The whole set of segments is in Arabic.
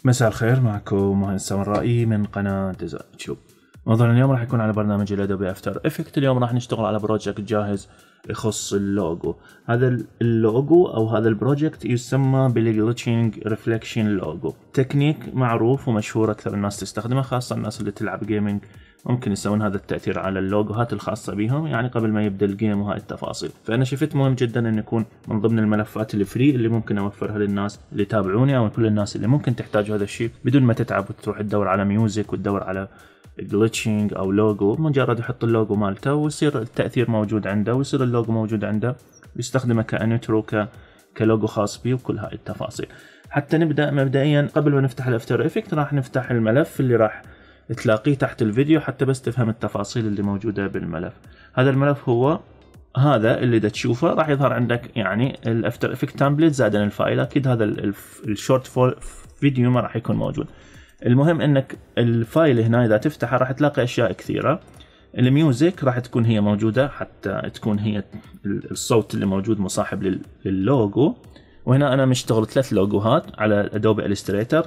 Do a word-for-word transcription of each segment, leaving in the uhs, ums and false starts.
مساء الخير، معكم مهندس سامرائي من قناة ديزاين يوتيوب. موضوعنا اليوم راح يكون على برنامج الادوبي افتر افكت. اليوم راح نشتغل على بروجكت جاهز يخص اللوجو. هذا اللوجو او هذا البروجكت يسمى بالجلتشنج ريفلكشن لوجو. تكنيك معروف ومشهور اكثر الناس تستخدمه، خاصة الناس اللي تلعب جيمنج ممكن يسوون هذا التأثير على اللوجوهات الخاصة بهم، يعني قبل ما يبدأ الجيم وهاي التفاصيل. فأنا شفت مهم جدا أن يكون من ضمن الملفات الفري اللي ممكن أوفرها للناس اللي يتابعوني أو كل الناس اللي ممكن تحتاج هذا الشيء بدون ما تتعب وتروح تدور على ميوزك وتدور على جلتشنج أو لوجو. مجرد يحط اللوجو مالته ويصير التأثير موجود عنده ويصير اللوجو موجود عنده، يستخدمه كأنترو ك كلوجو خاص به وكل هاي التفاصيل. حتى نبدأ مبدئيا قبل ما نفتح الافتر افكت راح نفتح الملف اللي راح تلاقيه تحت الفيديو حتى بس تفهم التفاصيل اللي موجودة بالملف. هذا الملف هو هذا اللي دا تشوفه، راح يظهر عندك يعني الافتر افكت تمبلت زائدا الفايل. اكيد هذا الشورت فيديو ما راح يكون موجود. المهم انك الفايل هنا اذا تفتحه راح تلاقي اشياء كثيرة. الميوزك راح تكون هي موجودة حتى تكون هي الصوت اللي موجود مصاحب لللوجو. وهنا انا مشتغل ثلاث لوجوهات على ادوبي الستريتر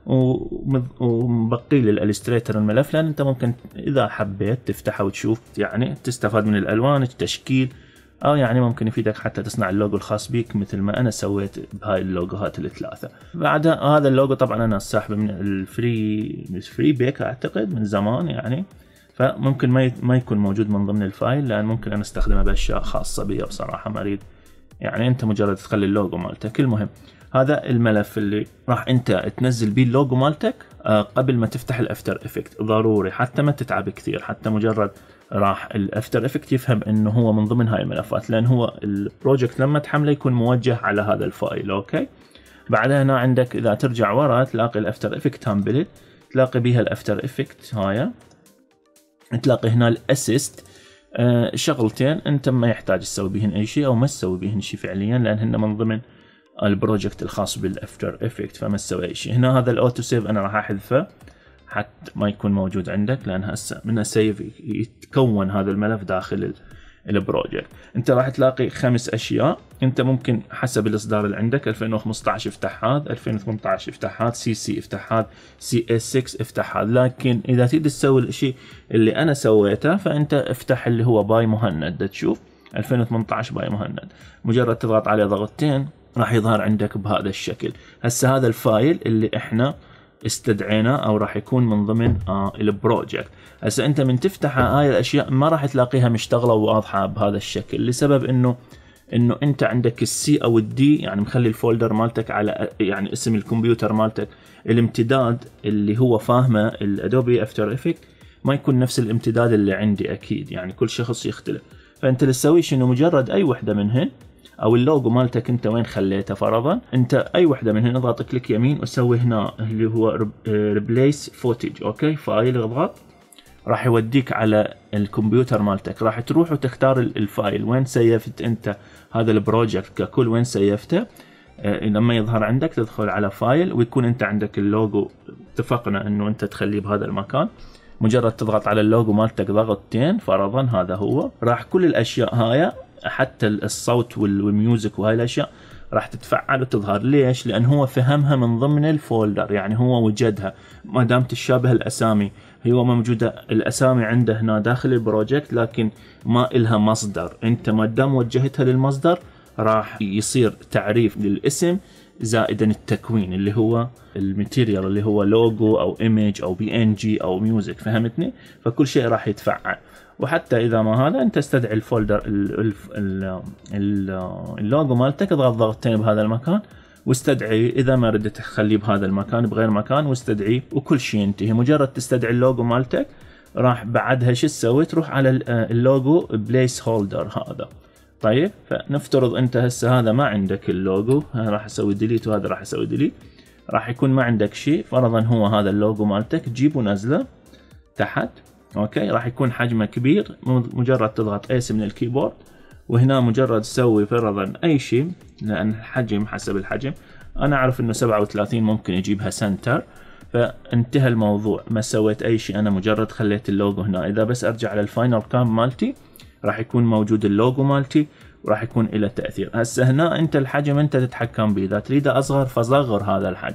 ومبقي للالستريتر الملف، لان انت ممكن اذا حبيت تفتحه وتشوف يعني تستفاد من الالوان التشكيل، او يعني ممكن يفيدك حتى تصنع اللوجو الخاص بيك مثل ما انا سويت بهاي اللوجوهات الثلاثه. بعد هذا اللوجو طبعا انا ساحبه من الفري الفري بيك اعتقد من زمان يعني، فممكن ما ما يكون موجود من ضمن الفايل، لان ممكن انا استخدمه باشياء خاصه بي بصراحه ما اريد يعني انت مجرد تخلي اللوجو مالتك. المهم هذا الملف اللي راح انت تنزل بيه اللوجو مالتك قبل ما تفتح الافتر افكت، ضروري حتى ما تتعب كثير، حتى مجرد راح الافتر افكت يفهم انه هو من ضمن هاي الملفات، لان هو البروجكت لما تحمله يكون موجه على هذا الفايل. اوكي، بعدها هنا عندك اذا ترجع ورا تلاقي الافتر افكت تمبلت، تلاقي بيها الافتر افكت هاي، تلاقي هنا الاسيست. آه شغلتين انت ما يحتاج تسوي بهن اي شيء او ما تسوي بهن شيء فعليا، لان هن من ضمن البروجكت الخاص بالافتر افكت، فما تسوي اي شيء. هنا هذا الاوتو سيف انا راح احذفه حتى ما يكون موجود عندك، لان هسه من السيف يتكون هذا الملف داخل البروجكت. انت راح تلاقي خمس اشياء، انت ممكن حسب الاصدار اللي عندك ألفين وخمسة عشر افتح هذا، ألفين وثمانية عشر افتح هذا، سي سي افتح هذا، سي اس ستة افتح هذا. لكن اذا تريد تسوي الشيء اللي انا سويته فانت افتح اللي هو باي مهند. تشوف ألفين وثمانية عشر باي مهند، مجرد تضغط عليه ضغطتين راح يظهر عندك بهذا الشكل. هسه هذا الفايل اللي احنا استدعينا او راح يكون من ضمن آه البروجكت. هسه انت من تفتح هاي الاشياء ما راح تلاقيها مشتغله وواضحه بهذا الشكل، لسبب انه انه انت عندك السي او الدي، يعني مخلي الفولدر مالتك على يعني اسم الكمبيوتر مالتك، الامتداد اللي هو فاهمه الادوبي افتر افكت ما يكون نفس الامتداد اللي عندي اكيد، يعني كل شخص يختلف. فانت اللي تسويه شنو، مجرد اي وحده منهن او اللوجو مالتك انت وين خليته فرضا، انت اي وحده من هنا اضغط كليك يمين وسوي هنا اللي هو ريبليس فوتج. اوكي، فايل اضغط راح يوديك على الكمبيوتر مالتك، راح تروح وتختار الفايل وين سيفت انت هذا البروجكت ككل، وين سيفته. آه لما يظهر عندك تدخل على فايل ويكون انت عندك اللوجو، اتفقنا انه انت تخليه بهذا المكان. مجرد تضغط على اللوجو مالتك ضغطتين فرضا، هذا هو راح كل الاشياء هاي حتى الصوت والميوزك وهاي الاشياء راح تتفعل وتظهر. ليش؟ لان هو فهمها من ضمن الفولدر، يعني هو وجدها ما دام تشابه الاسامي، هو موجوده الاسامي عنده هنا داخل البروجكت، لكن ما إلها مصدر. انت ما دام وجهتها للمصدر راح يصير تعريف للاسم زائدا التكوين اللي هو الماتيريال اللي هو لوجو او ايمج او بي ان جي او ميوزك، فهمتني؟ فكل شيء راح يتفعل. وحتى اذا ما هذا انت استدعي الفولدر اللوجو مالتك، اضغط ضغطتين بهذا المكان واستدعي. اذا ما ردت تخليه بهذا المكان بغير مكان واستدعيه وكل شيء ينتهي. مجرد تستدعي اللوجو مالتك راح بعدها شو تسوي، تروح على اللوجو بليس هولدر هذا. طيب فنفترض انت هسه هذا ما عندك اللوجو، راح اسوي ديليت وهذا راح اسوي ديليت، راح يكون ما عندك شيء. فرضا هو هذا اللوجو مالتك، جيبه ونزله تحت. اوكي، راح يكون حجمه كبير، مجرد تضغط ايس من الكيبورد وهنا مجرد تسوي فرضا اي شيء، لان الحجم حسب الحجم انا اعرف انه سبعة وثلاثين ممكن يجيبها سنتر، فانتهى الموضوع. ما سويت اي شيء، انا مجرد خليت اللوجو هنا. اذا بس ارجع على الفاينل كام مالتي راح يكون موجود اللوجو مالتي وراح يكون له تأثير. هسه هنا انت الحجم انت تتحكم به، اذا تريده اصغر فصغر هذا الحجم.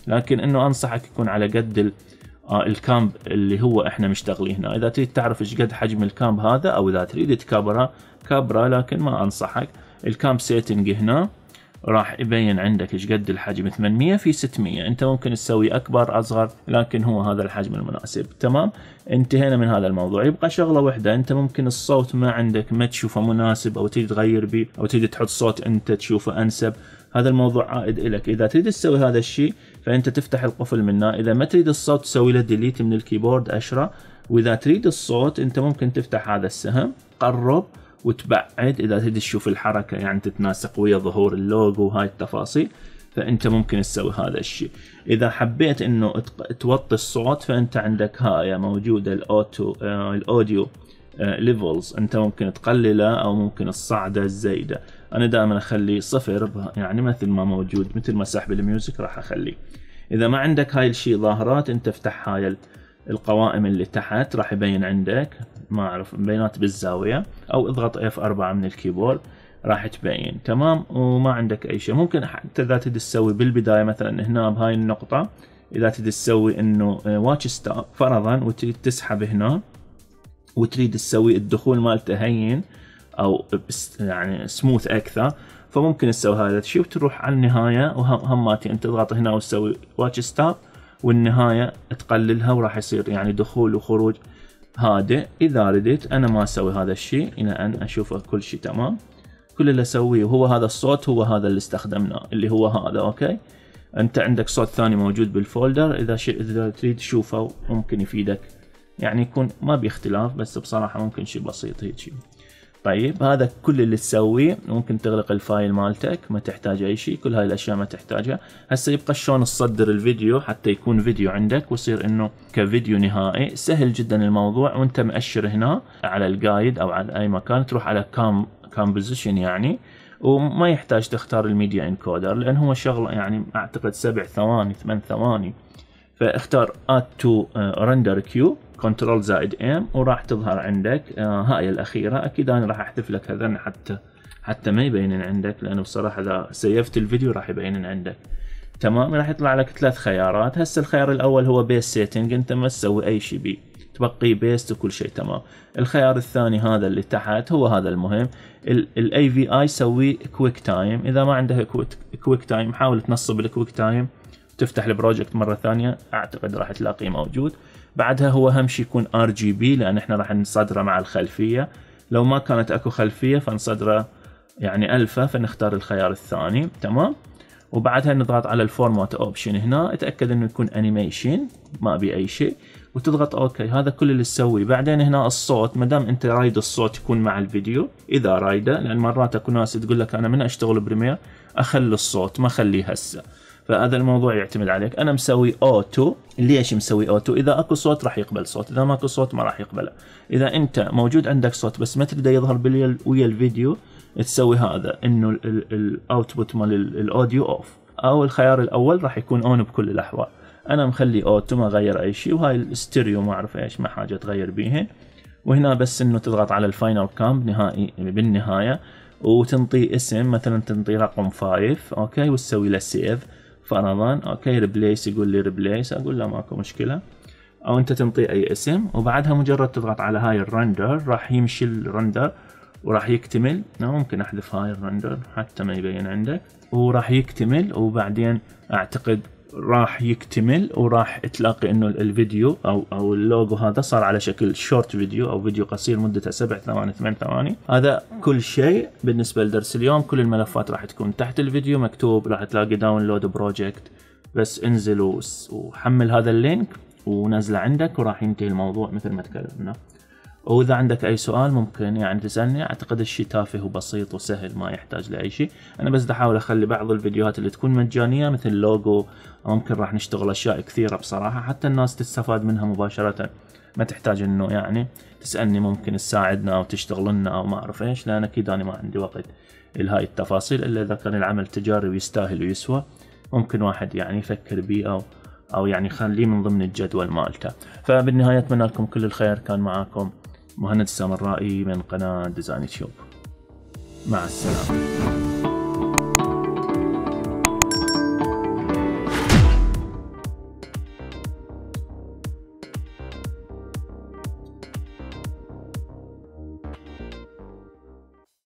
لكن انه انصحك يكون على قد الكامب اللي هو احنا مشتغلين هنا. اذا تريد تعرف ايش قد حجم الكامب هذا او اذا تريد تكبره كبره، لكن ما انصحك. الكامب سيتنج هنا راح يبين عندك ايش قد الحجم، ثمانمية في ستمية. انت ممكن تسوي اكبر اصغر، لكن هو هذا الحجم المناسب. تمام، انتهينا من هذا الموضوع. يبقى شغله واحده، انت ممكن الصوت ما عندك ما تشوفه مناسب او تريد تغير بيه او تريد تحط صوت انت تشوفه انسب، هذا الموضوع عائد لك. اذا تريد تسوي هذا الشيء فانت تفتح القفل منه، اذا ما تريد الصوت تسوي له ديليت من الكيبورد اشرة، واذا تريد الصوت انت ممكن تفتح هذا السهم قرب وتبعد اذا تريد تشوف الحركه يعني تتناسق ويا ظهور اللوجو وهاي التفاصيل، فانت ممكن تسوي هذا الشيء. اذا حبيت انه توطي الصوت فانت عندك هاي موجوده الاوتو آه الاوديو آه ليفلز، انت ممكن تقلله او ممكن تصعده الزايده. انا دائما اخلي صفر يعني مثل ما موجود، مثل ما سحب الميوزك راح اخليه. اذا ما عندك هاي الشيء ظاهرات انت افتح هاي القوائم اللي تحت راح يبين عندك ما اعرف بيانات بالزاويه، او اضغط اف أربعة من الكيبورد راح تبين. تمام، وما عندك اي شيء. ممكن حتى اذا تدي تسوي بالبدايه مثلا هنا بهاي النقطه، اذا تدي تسوي انه واتش ستوب فرضا وتريد تسحب هنا وتريد تسوي الدخول مالته هين او يعني سموث اكثر، فممكن تسوي هذا الشيء وتروح على النهايه وهماتي انت تضغط هنا وتسوي واتش ستوب والنهايه تقللها وراح يصير يعني دخول وخروج هادئ. اذا رديت انا ما اسوي هذا الشيء الى ان اشوفه كل شيء تمام. كل اللي اسويه هو هذا الصوت، هو هذا اللي استخدمناه اللي هو هذا. اوكي، انت عندك صوت ثاني موجود بالفولدر، اذا شيء اذا تريد تشوفه ممكن يفيدك، يعني يكون ما بيختلاف بس بصراحه ممكن شيء بسيط هيك شيء. طيب هذا كل اللي تسويه. ممكن تغلق الفايل مالتك، ما تحتاج اي شيء، كل هاي الاشياء ما تحتاجها. هسه يبقى شلون تصدر الفيديو حتى يكون فيديو عندك ويصير انه كفيديو نهائي. سهل جدا الموضوع، وانت مؤشر هنا على الجايد او على اي مكان تروح على كام كامبوزيشن يعني، وما يحتاج تختار الميديا انكودر لان هو شغله يعني اعتقد سبع ثواني ثمان ثواني. فاختار add to render queue كنترول زائد ام وراح تظهر عندك آه هاي الاخيره. اكيد انا راح احذف لك هذن حتى حتى ما يبينن عندك، لانه بصراحه اذا سيفت الفيديو راح يبينن عندك. تمام، راح يطلع لك ثلاث خيارات. هسه الخيار الاول هو بيس سيتنج، انت ما تسوي اي شيء بيه، تبقي بيست وكل شيء تمام. الخيار الثاني هذا اللي تحت هو هذا المهم، الاي في اي سوي كويك تايم. اذا ما عندك كويك تايم حاول تنصب الكويك تايم، تفتح البروجكت مره ثانيه اعتقد راح تلاقيه موجود. بعدها هو اهم شيء يكون ار جي بي لان احنا راح نصدره مع الخلفيه، لو ما كانت اكو خلفيه فنصدره يعني الفا، فنختار الخيار الثاني. تمام، وبعدها نضغط على الفورمات اوبشن هنا، اتاكد انه يكون انيميشن ما ابي اي شيء وتضغط اوكي. هذا كل اللي تسويه. بعدين هنا الصوت، ما دام انت رايد الصوت يكون مع الفيديو اذا رايده، لان مرات اكو ناس تقول لك انا من اشتغل بريمير اخلي الصوت ما اخليه هسه، فهذا الموضوع يعتمد عليك. انا مسوي اوتو. ليش مسوي اوتو؟ اذا اكو صوت راح يقبل صوت، اذا ماكو صوت ما راح يقبله. اذا انت موجود عندك صوت بس ما تقدر يظهر ويا الفيديو تسوي هذا انه الاوتبوت مال الاوديو اوف، او الخيار الاول راح يكون اون بكل الاحوال. انا مخلي اوتو ما غير اي شيء، وهاي الاستيريو ما اعرف ايش ما حاجه تغير بيها. وهنا بس انه تضغط على الفاينل كامب نهائي بالنهايه وتنطي اسم، مثلا تنطي رقم خمسة اوكي وتسوي له سيف فرضا. اوكي ريبليس، يقول لي ريبليس، اقول له ماكو مشكله، او انت تنطي اي اسم. وبعدها مجرد تضغط على هاي الرندر راح يمشي الرندر وراح يكتمل. ممكن احذف هاي الرندر حتى ما يبين عندك، وراح يكتمل وبعدين اعتقد راح يكتمل وراح تلاقي انه الفيديو او او اللوجو هذا صار على شكل شورت فيديو او فيديو قصير مدته سبع ثواني ثمان ثواني. هذا كل شيء بالنسبه لدرس اليوم. كل الملفات راح تكون تحت الفيديو مكتوب، راح تلاقي داونلود بروجكت، بس انزل وحمل هذا اللينك ونزله عندك وراح ينتهي الموضوع مثل ما تكلمنا. واذا عندك اي سؤال ممكن يعني تسالني. اعتقد الشيء تافه وبسيط وسهل ما يحتاج لاي شيء. انا بس احاول اخلي بعض الفيديوهات اللي تكون مجانيه مثل لوجو، ممكن راح نشتغل اشياء كثيره بصراحه حتى الناس تستفاد منها مباشره، ما تحتاج انه يعني تسالني ممكن تساعدنا او تشتغل لنا او ما اعرف ايش، لان اكيد انا ما عندي وقت لهاي التفاصيل الا اذا كان العمل تجاري ويستاهل ويسوى، ممكن واحد يعني يفكر بيه او او يعني خليه من ضمن الجدول مالته. فبالنهايه اتمنى لكم كل الخير. كان معاكم مهند السامرائي من قناة ديزاين تيوب. مع السلامة.